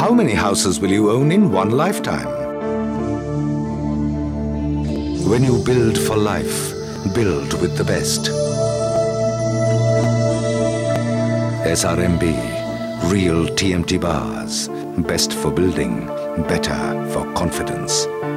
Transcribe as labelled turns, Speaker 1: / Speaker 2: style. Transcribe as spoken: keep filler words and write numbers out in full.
Speaker 1: How many houses will you own in one lifetime? When you build for life, build with the best. S R M B, real T M T bars. Best for building, better for confidence.